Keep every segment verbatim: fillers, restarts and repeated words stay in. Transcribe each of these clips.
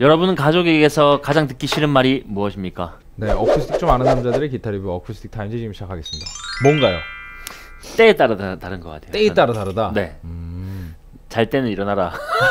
여러분은 가족에게서 가장 듣기 싫은 말이 무엇입니까? 네, 어쿠스틱 좀 아는 남자들의 기타 리뷰 어쿠스틱 타임즈 지금 시작하겠습니다. 뭔가요? 때에 따라 다, 다른 것 같아요. 때에 따라 다르다? 네. 음... 잘 때는 일어나라.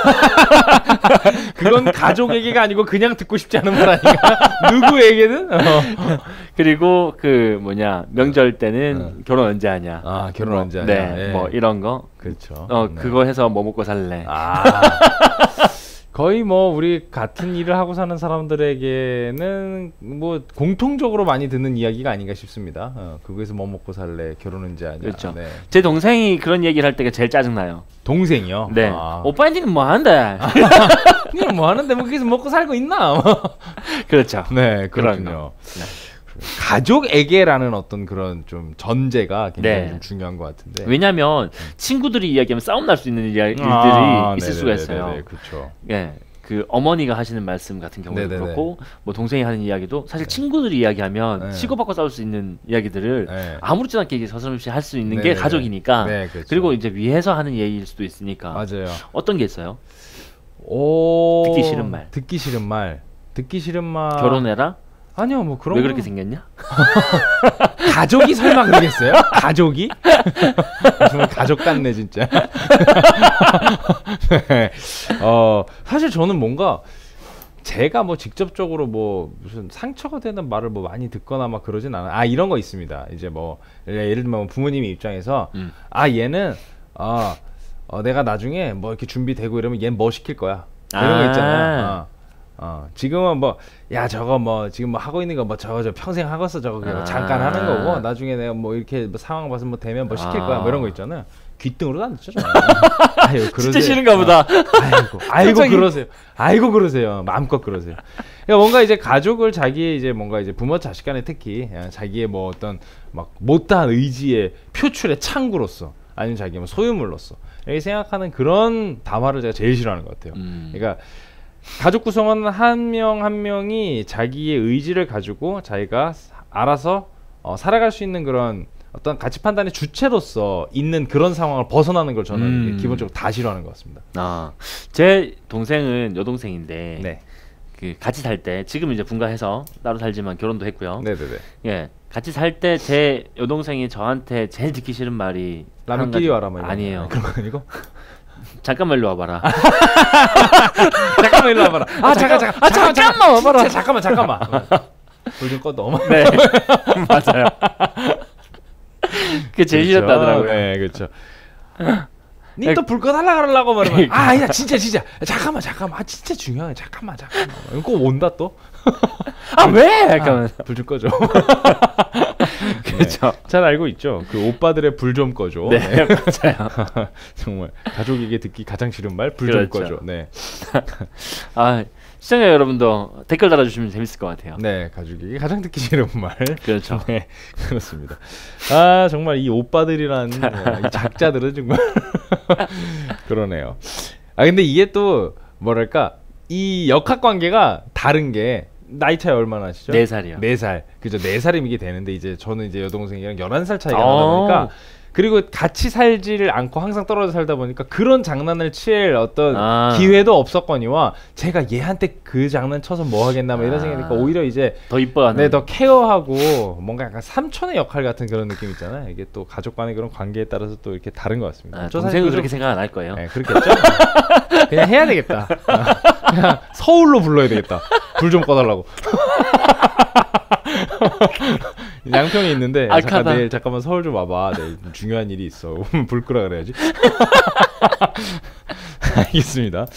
그건 가족에게가 아니고 그냥 듣고 싶지 않은 말 아닌가? 누구에게는? 어. 그리고 그 뭐냐 명절 때는 어. 결혼 언제 하냐? 아 결혼 뭐, 언제 하냐? 네, 예. 뭐 이런 거. 그렇죠. 어 네. 그거 해서 뭐 먹고 살래? 아 거의 뭐 우리 같은 일을 하고 사는 사람들에게는 뭐 공통적으로 많이 듣는 이야기가 아닌가 싶습니다. 어, 그거에서 뭐 먹고 살래? 결혼 언제 하냐? 그렇죠. 네. 제 동생이 그런 얘기를 할 때가 제일 짜증 나요. 동생이요? 네. 아. 오빠 니는 뭐 하는데? 니는 뭐 하는데 뭐 거기서 먹고 살고 있나? 그렇죠. 네, 그렇군요. 네. 가족에게라는 어떤 그런 좀 전제가 굉장히 네. 좀 중요한 것 같은데. 왜냐하면 친구들이 이야기하면 싸움 날 수 있는 일들이 아, 있을 수가 있어요. 그렇죠. 예. 그 어머니가 하시는 말씀 같은 경우도 네네네. 그렇고 뭐 동생이 하는 이야기도 사실 네. 친구들이 이야기하면 네. 치고받고 싸울 수 있는 이야기들을 네. 아무렇지도 않게 서슴없이 할 수 있는 네네네. 게 가족이니까. 네, 그렇죠. 그리고 이제 위에서 하는 얘기일 수도 있으니까. 맞아요. 어떤 게 있어요? 오... 듣기 싫은 말. 듣기 싫은 말. 듣기 싫은 말. 결혼해라? 아니요, 뭐 그런. 왜 건... 그렇게 생겼냐? 가족이 설마 그러겠어요? 가족이? 정말 가족 같네 진짜. 네. 어 사실 저는 뭔가 제가 뭐 직접적으로 뭐 무슨 상처가 되는 말을 뭐 많이 듣거나 막 그러진 않아요. 아 이런 거 있습니다. 이제 뭐 예를 들면 부모님의 입장에서 음. 아 얘는 어, 어 내가 나중에 뭐 이렇게 준비되고 이러면 얘는 뭐 시킬 거야. 이런 거 있잖아요. 어. 어 지금은 뭐 야 저거 뭐 지금 뭐 하고 있는 거 뭐 저거 저 평생 하겠어 저거 그냥 아 잠깐 하는 거고 나중에 내가 뭐 이렇게 뭐 상황 봐서 뭐 되면 뭐 시킬 아 거야 뭐 이런 거 있잖아요. 귀등으로 안 듣죠. 아유 그러세요. 진짜 싫은가 보다. 어, 아이고 아이고 그러세요. 아이고 그러세요. 마음껏 그러세요. 그러니까 뭔가 이제 가족을 자기의 이제 뭔가 이제 부모 자식간에 특히 자기의 뭐 어떤 막 못다한 의지의 표출의 창구로서 아니면 자기 뭐 소유물로서 이렇게 생각하는 그런 담화를 제가 제일 싫어하는 것 같아요. 음. 그러니까 가족 구성원 한 명 한 명이 자기의 의지를 가지고 자기가 알아서 어, 살아갈 수 있는 그런 어떤 가치 판단의 주체로서 있는 그런 상황을 벗어나는 걸 저는 음. 기본적으로 다 싫어하는 것 같습니다. 아, 제 동생은 여동생인데 네. 그 같이 살 때 지금 이제 분가해서 따로 살지만 결혼도 했고요. 네네네. 예, 같이 살 때 제 여동생이 저한테 제일 듣기 싫은 말이 라면 끼리 와라 뭐 아니에요. 그런 거 아니고? 잠깐만 일로 와봐라. 잠깐만 일로 와봐라. 아 잠깐 잠깐. 아 잠깐, 잠깐만 와봐라. 진짜 잠깐만 잠깐만. 불 좀 꺼 너무. 네, 맞아요. 그게 제일 그렇죠. 싫었다더라고요. 네, 그렇죠. 니 또 불 꺼달라 그러려고 말하면 아, 야 진짜 진짜 잠깐만 잠깐만 아 진짜 중요해 잠깐만 잠깐만 꼭 온다 또. 아 왜? 잠깐만. 아, 불 좀 꺼줘. 그렇죠. 네, 잘 알고 있죠. 그 오빠들의 불 좀 꺼줘. 네, 네. 맞아요. 정말 가족에게 듣기 가장 싫은 말 불 좀 그렇죠. 꺼줘. 네. 아 시청자 여러분도 댓글 달아주시면 재밌을 것 같아요. 네, 가족에게 가장 듣기 싫은 말. 그렇죠. 네, 그렇습니다. 아 정말 이 오빠들이란 뭐, 이 작자들은 정말 그러네요. 아 근데 이게 또 뭐랄까 이 역학 관계가 다른 게 나이 차이 얼마나 하시죠? 네 살이요. 네 살. 그죠. 네 살이면 이게 되는데 이제 저는 이제 여동생이랑 열한 살 차이가 나다 오. 보니까 그리고 같이 살지를 않고 항상 떨어져 살다 보니까 그런 장난을 칠 어떤 아. 기회도 없었거니와 제가 얘한테 그 장난 쳐서 뭐 하겠나 뭐 이런 아. 생각이니까 오히려 이제 더 이뻐하는. 네, 더 케어하고 뭔가 약간 삼촌의 역할 같은 그런 느낌 있잖아요. 이게 또 가족 간의 그런 관계에 따라서 또 이렇게 다른 것 같습니다. 아, 저 동생은 사실 그렇게 좀- 생각 안 할 거예요. 네, 그렇겠죠? 그냥 해야 되겠다. 그냥 서울로 불러야 되겠다. 불 좀 꺼달라고. 양평에 있는데 악하다. 잠깐 내일 잠깐만 서울 좀 와봐. 내일 좀 중요한 일이 있어. 불 끄라 그래야지. 알겠습니다.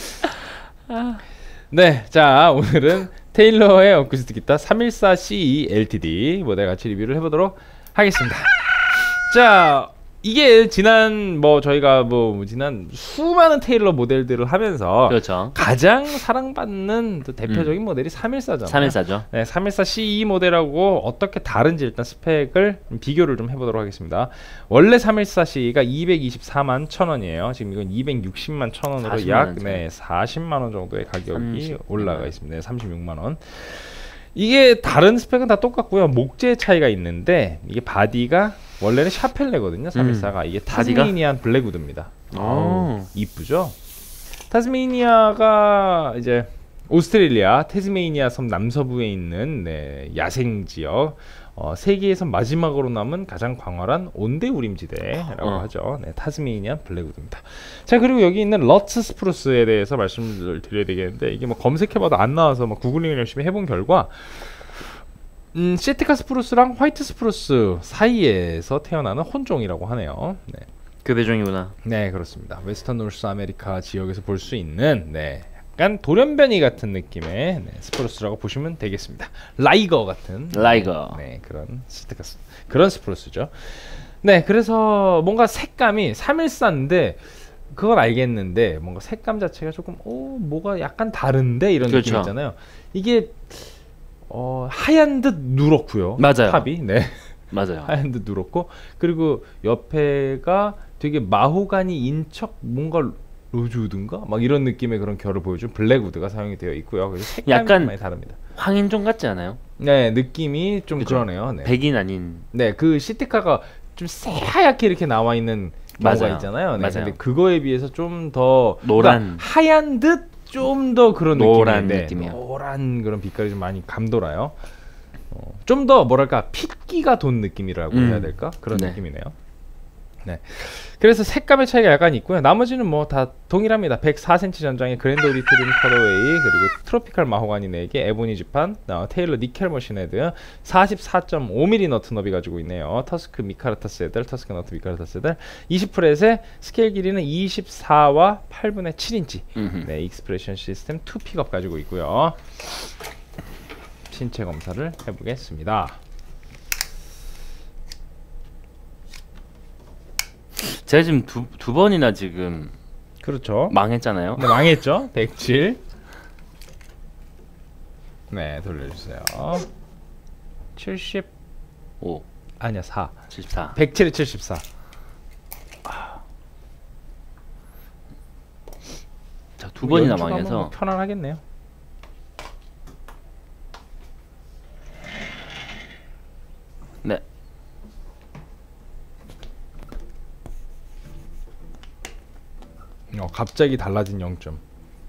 네, 자 오늘은 테일러의 어쿠스틱 기타 삼일사 씨이 엘티디 모델 같이 리뷰를 해보도록 하겠습니다. 자 이게 지난 뭐 저희가 뭐 지난 수많은 테일러 모델들을 하면서 그렇죠. 가장 사랑받는 또 대표적인 모델이 삼일사잖아요. 삼일사죠. 네, 삼일사 씨이 모델하고 어떻게 다른지 일단 스펙을 비교를 좀 해보도록 하겠습니다. 원래 삼일사 씨이가 이백이십사만 천 원이에요. 지금 이건 이백육십만 천 원으로 사십만 약 원 네, 사십만 원 정도의 가격이 삼십육만 올라가 있습니다. 네, 삼십육만 원. 이게 다른 스펙은 다 똑같고요. 목재 차이가 있는데 이게 바디가 원래는 샤펠레거든요. 삼일사가 이게 바디가? 타스메니안 블랙우드입니다. 오. 아우, 이쁘죠? 타스메니아가 이제 오스트레일리아 태즈메이니아 섬 남서부에 있는 네, 야생 지역. 어, 세계에서 마지막으로 남은 가장 광활한 온대우림지대라고 어. 하죠. 네, 타스메니안 블랙우드입니다. 자, 그리고 여기 있는 러츠 스프루스에 대해서 말씀을 드려야 되겠는데 이게 뭐 검색해봐도 안 나와서 막 구글링을 열심히 해본 결과 음, 시에티카 스프루스랑 화이트 스프루스 사이에서 태어나는 혼종이라고 하네요. 네, 교배종이구나. 네 그렇습니다. 웨스턴 노스 아메리카 지역에서 볼 수 있는 네. 약간 돌연변이 같은 느낌의 네, 스프루스라고 보시면 되겠습니다. 라이거 같은 라이거. 네 그런 스티커스 그런 스프루스죠. 네 그래서 뭔가 색감이 삼일사인데 그건 알겠는데 뭔가 색감 자체가 조금 오 뭐가 약간 다른데 이런 그렇죠. 느낌 있잖아요. 이게 어, 하얀 듯 누렇고요. 맞아요. 탑이 네 맞아요. 하얀 듯 누렇고 그리고 옆에가 되게 마호가니 인척 뭔가 로즈우드인가? 막 이런 느낌의 그런 결을 보여준 블랙우드가 사용이 되어 있고요. 그래서 색감이 약간 많이 다릅니다. 황인종 같지 않아요? 네, 느낌이 좀 그죠? 그러네요. 네. 백인 아닌. 네, 그 시티카가 좀 새하얗게 이렇게 나와 있는 경우가 맞아요. 있잖아요. 네, 맞아요. 근데 그거에 비해서 좀 더 노란. 하얀 듯 좀 더 그런 노란 느낌인데 느낌이요. 노란 그런 빛깔이 좀 많이 감돌아요. 어, 좀 더 뭐랄까 핏기가 돈 느낌이라고 음. 해야 될까? 그런 네. 느낌이네요. 네. 그래서 색감의 차이가 약간 있고요. 나머지는 뭐 다 동일합니다. 백사 센티미터 전장의 그랜드 오디토리움 컬러웨이 그리고 트로피칼 마호가니 네 개, 에보니 지판, 어, 테일러 니켈 머신헤드, 사십사 점 오 밀리미터 너트 너비 가지고 있네요. 터스크 미카르타 세들, 터스크 너트 미카르타 세들, 이십 프렛의 스케일 길이는 이십사와 팔분의 칠 인치. 음흠. 네, 익스프레션 시스템 투 픽업 가지고 있고요. 신체 검사를 해보겠습니다. 제가 지금 두, 두 번이나 지금 그렇죠. 망했잖아요. 네, 망했죠. 백칠. 네, 돌려주세요. 칠십. 오, 아니야, 사. 칠십사. 백칠에 칠십사. 자, 두 번이나 연주가 망해서 뭐 편안하겠네요. 네. 어, 갑자기 달라진 영 점.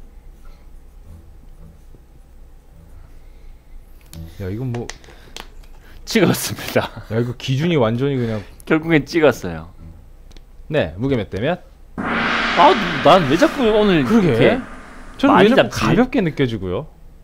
야, 이건 뭐 찍었습니다. 야, 이거 기준이 완전히 그냥 결국엔 찍었어요. 네, 무게 몇 대면? 아, 난 왜 자꾸 오늘 그러게. 이렇게 저는 많이 왜 자꾸 잡지? 가볍게 느껴지고요.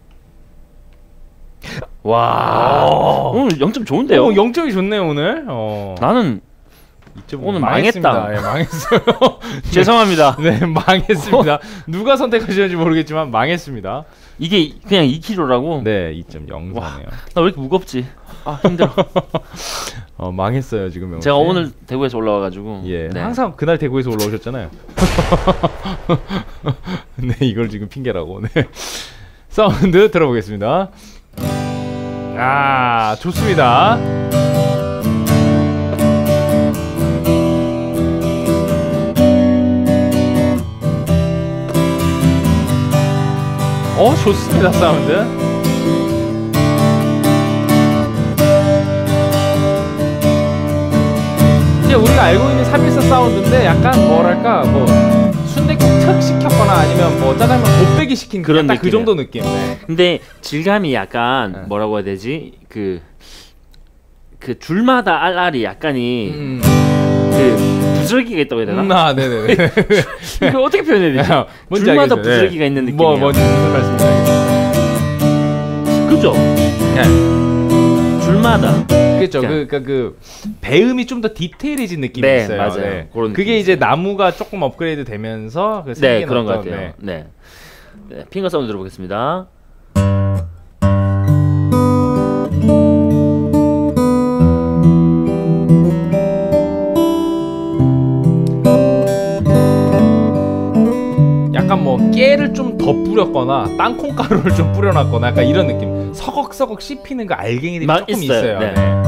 와, 오늘 영 점 좋은데요? 어, 영 점이 좋네요, 오늘. 어. 나는 이 점 오늘 망했습니다. 망했다. 예, 망했어요. 죄송합니다. 네, 망했습니다. 누가 선택하셨는지 모르겠지만 망했습니다. 이게 그냥 이 킬로그램라고? 네, 이 점 영사네요. 나 왜 이렇게 무겁지? 아, 힘들어. 어, 망했어요, 지금 명호 씨. 제가 오늘 대구에서 올라와가지고. 예, 네. 항상 그날 대구에서 올라오셨잖아요. 네, 이걸 지금 핑계라고. 네. 사운드 들어보겠습니다. 아, 좋습니다. 어, 좋습니다, 사운드. 이제 우리가 알고 있는 삼일사 사운드인데 약간 뭐랄까 뭐 순댓국 특 시켰거나 아니면 뭐 짜장면 곱빼기 시킨 그런 약간 그 느낌이에요. 정도 느낌. 네. 근데 질감이 약간 네. 뭐라고 해야 되지? 그, 그 줄마다 알알이 약간이 음. 그 부스러기가 있다고 해야 되나? 음, 아, 네네네. 그 어떻게 표현해야 되지? 뭔지 줄마다 알겠어요. 부스러기가 네. 있는 느낌이에요. 뭐 뭔지 무슨 말씀인지 알겠어요. 그죠? 네. 줄마다. 그렇죠. 그러니까. 그, 그, 그 배음이 좀 더 디테일해진 느낌이 네, 있어요. 맞아요. 그런 그게 느낌이 이제 있어요. 나무가 조금 업그레이드 되면서 그 네, 생긴 그런 것 어떤, 같아요. 네. 네. 네, 핑거 사운드 들어보겠습니다. 약간 뭐 깨를 좀 더 뿌렸거나 땅콩가루를 좀 뿌려놨거나 약간 이런 느낌. 서걱서걱 씹히는 그 알갱이들이 마- 조금 있어요. 있어요. 네. 네.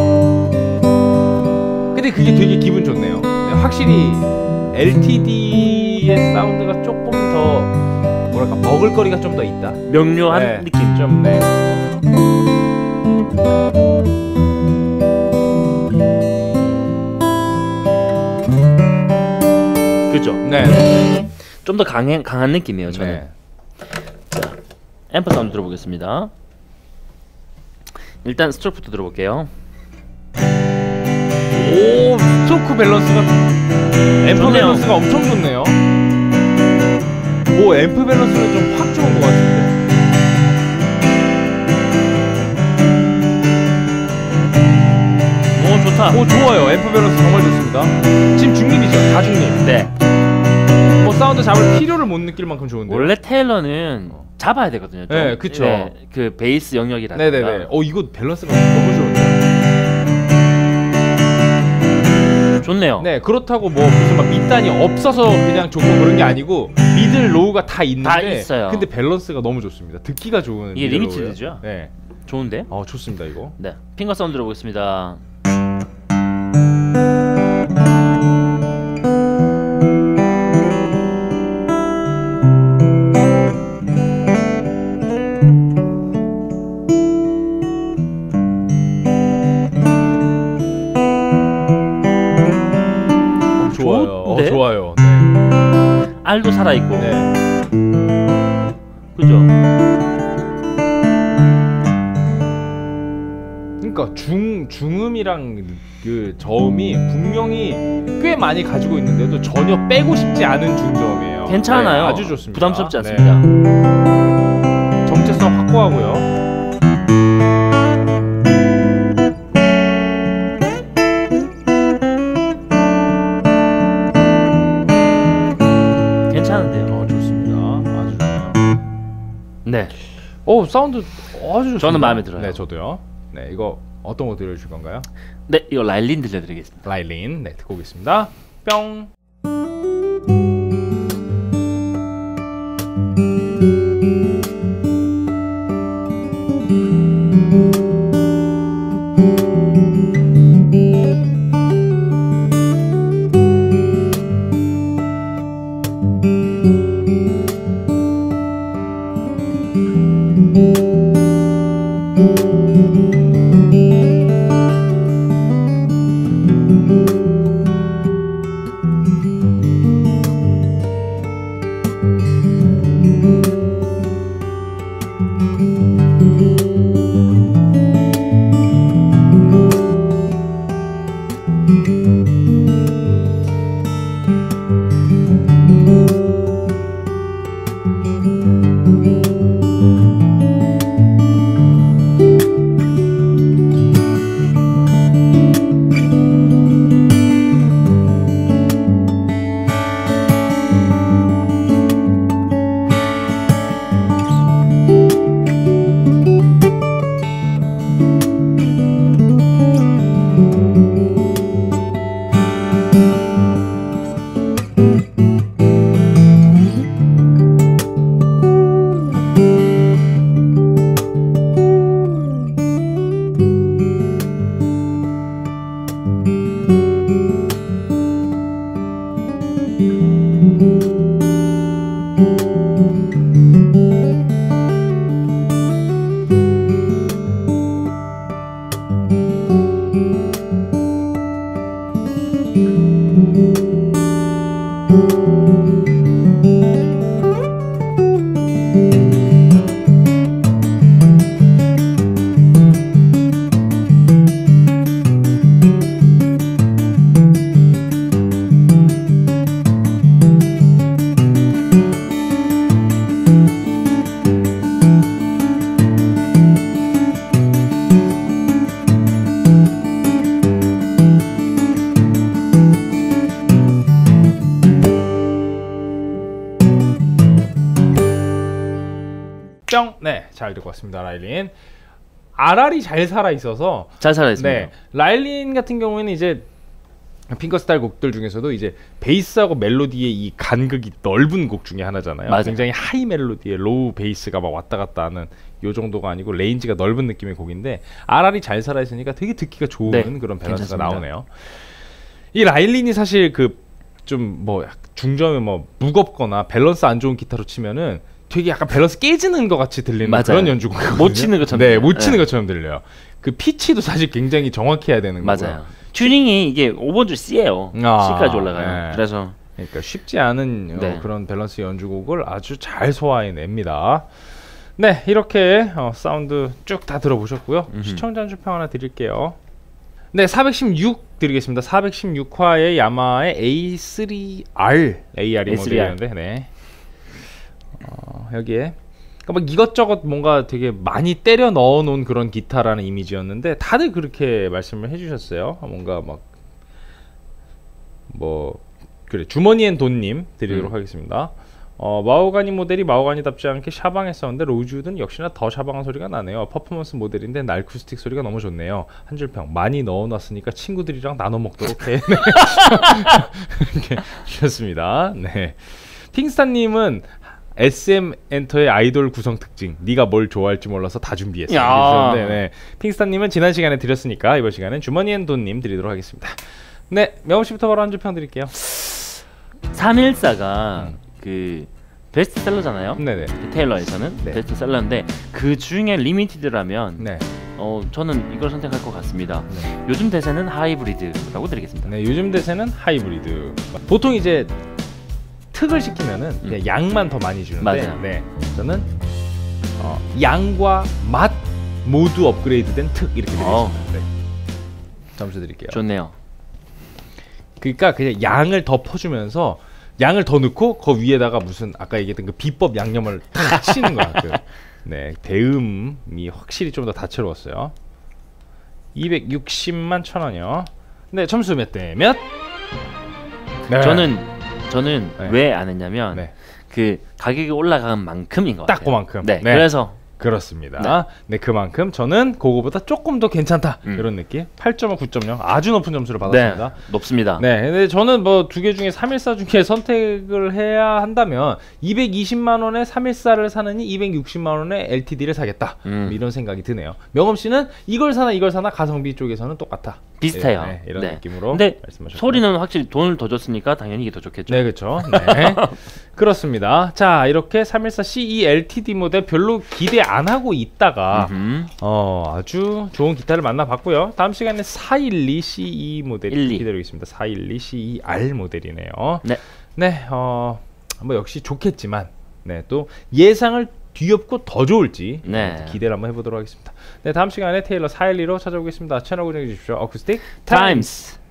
근데 그게 되게 기분 좋네요. 네, 확실히 엘티디의 사운드가 조금 더 뭐랄까 버글거리가 좀 더 있다. 명료한 네, 느낌. 좀 네. 그죠? 네. 좀 더 강한 강한 느낌이에요. 저는. 네. 자, 앰프 사운드 들어보겠습니다. 일단 스트로크부터 들어볼게요. 오, 스트로크 밸런스가 앰프 좋네요. 밸런스가 엄청 좋네요. 오, 앰프 밸런스는 좀 확 좋은 것 같은데. 오, 좋다. 오, 좋아요. 앰프 밸런스 정말 좋습니다. 지금 중립이죠. 다 중립. 네. 뭐 사운드 잡을 필요를 못 느낄 만큼 좋은데. 원래 테일러는 잡아야 되거든요. 좀. 네, 그쵸. 네, 그 베이스 영역이라든가. 네네네. 어, 이거 밸런스가 너무 좋은데요. 좋네요. 네, 그렇다고 뭐 무슨 막 밑단이 없어서 그냥 좋고 그런 게 아니고 미들 로우가 다 있는데 다 있어요. 근데 밸런스가 너무 좋습니다. 듣기가 좋은 이게 미들 리미티드죠? 로우예요. 네. 좋은데? 어, 좋습니다, 이거. 네. 핑거 사운드 들어보겠습니다. 어, 좋아요. 어, 좋은데? 좋아요. 네. 알도 살아있고. 네. 그죠? 그러니까 중 중음이랑 그 저음이 분명히 꽤 많이 가지고 있는데도 전혀 빼고 싶지 않은 중저음이에요. 괜찮아요. 네, 아주 좋습니다. 부담스럽지 네. 않습니다. 정체성 확고하고요. 괜찮은데요. 어, 좋습니다. 아주 좋네요. 네. 오, 사운드 아주 좋습니다. 저는 마음에 들어요. 네, 저도요. 네, 이거 어떤 거 들려줄 건가요? 네, 이거 라일린 들려드리겠습니다. 라일린. 네, 듣고 오겠습니다. 뿅. 뿅. 네, 잘 듣고 왔습니다. 라일린. 알알이 잘 살아 있어서 잘 살아있습니다. 네, 라일린 같은 경우에는 이제 핑거스타일 곡들 중에서도 이제 베이스하고 멜로디의 이 간극이 넓은 곡 중에 하나잖아요. 맞아요. 굉장히 하이 멜로디에 로우 베이스가 막 왔다 갔다 하는 요 정도가 아니고 레인지가 넓은 느낌의 곡인데 알알이 잘 살아 있으니까 되게 듣기가 좋은 네, 그런 밸런스가 괜찮습니다. 나오네요. 이 라일린이 사실 그 좀 뭐 중저음에 뭐 무겁거나 밸런스 안 좋은 기타로 치면은 되게 약간 밸런스 깨지는 것 같이 들리는 맞아요. 그런 연주곡이거든요. 못 치는 것처럼 네, 들려요. 못 치는 네. 것처럼 들려요. 그 피치도 사실 굉장히 정확해야 되는 거고요. 맞아요. 튜닝이 이게 오 번 줄 C예요. 아, C까지 올라가요. 네. 그래서 그러니까 쉽지 않은 네. 어, 그런 밸런스 연주곡을 아주 잘 소화해냅니다. 네, 이렇게 어, 사운드 쭉 다 들어보셨고요. 음흠. 시청자 한 줄 평 하나 드릴게요. 네, 사백십육 드리겠습니다. 사백십육 화의 야마의 에이 쓰리 알 에이알이 에이 쓰리 알. 모델이었는데, 네. 어, 여기에 그러니까 막 이것저것 뭔가 되게 많이 때려 넣어 놓은 그런 기타라는 이미지였는데 다들 그렇게 말씀을 해주셨어요. 뭔가 막 뭐 그래 주머니엔 돈님 드리도록 음. 하겠습니다. 어, 마호가니 모델이 마호가니답지 않게 샤방했었는데 로즈우드는 역시나 더 샤방한 소리가 나네요. 퍼포먼스 모델인데 날쿠스틱 소리가 너무 좋네요. 한 줄평 많이 넣어놨으니까 친구들이랑 나눠 먹도록 해. 이렇게 주셨습니다. 네. 핑스타님은 에스엠 엔터의 아이돌 구성 특징 네가 뭘 좋아할지 몰라서 다 준비했어. 네, 네. 핑스타님은 지난 시간에 드렸으니까 이번 시간엔 주머니앤돈님 드리도록 하겠습니다. 네, 명호씨부터 바로 한 줄 평 드릴게요. 삼일사가 음. 그 베스트셀러잖아요. 네네. 테일러에서는 네. 베스트셀러인데 그 중에 리미티드라면 네. 어 저는 이걸 선택할 것 같습니다. 네. 요즘 대세는 하이브리드라고 드리겠습니다. 네, 요즘 대세는 하이브리드. 보통 이제 특을 시키면은 음. 그냥 양만 더 많이 주는데, 맞아요. 네, 저는 어, 양과 맛 모두 업그레이드된 특 이렇게 드리겠습니다. 어. 네. 점수 드릴게요. 좋네요. 그러니까 그냥 양을 더 퍼주면서 양을 더 넣고 그 위에다가 무슨 아까 얘기했던 그 비법 양념을 탁 치는 거야. 그, 네, 배음이 확실히 좀 더 다채로웠어요. 이백육십만 천 원이요. 네, 점수 몇 대 몇? 네. 저는 저는 네. 왜 안 했냐면 네. 그 가격이 올라간 만큼인 것 딱 같아요. 그만큼. 네, 네. 그래서 그렇습니다. 네. 네, 그만큼 저는 그거보다 조금 더 괜찮다 음. 이런 느낌. 팔 점 오, 구 점 영 아주 높은 점수를 받았습니다. 네, 높습니다. 네, 근데 저는 뭐 두 개 중에 삼일사 중에 선택을 해야 한다면 이백이십만 원에 삼일사를 사느니 이백육십만 원에 엘티디를 사겠다. 음. 이런 생각이 드네요. 명엄 씨는 이걸 사나 이걸 사나 가성비 쪽에서는 똑같아. 비슷해요. 네, 네, 이런 네. 느낌으로 근데 말씀하셨죠. 소리는 확실히 돈을 더 줬으니까 당연히 이게 더 좋겠죠. 네, 그렇죠. 네. 그렇습니다. 자, 이렇게 삼일사 씨이 엘티디 모델 별로 기대 안 하고 있다가 음흠. 어, 아주 좋은 기타를 만나봤고요. 다음 시간에 사일이 씨이 모델이 일이. 기다리고 있습니다. 사일이 씨이 알 모델이네요. 네. 네, 어, 뭐 역시 좋겠지만, 네, 또 예상을 뒤엎고 더 좋을지 네. 기대를 한번 해보도록 하겠습니다. 네, 다음 시간에 테일러 사일이로 찾아오겠습니다. 채널 고정해 주십시오. 어쿠스틱 타임스.